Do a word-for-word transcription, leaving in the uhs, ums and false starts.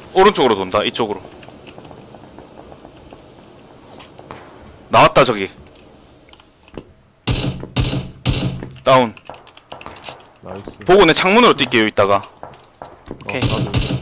오른쪽으로 돈다. 이쪽으로. 나왔다 저기. 다운. 나이스. 보고 내 창문으로 뛸게요 이따가. 오케이. 어, 나도.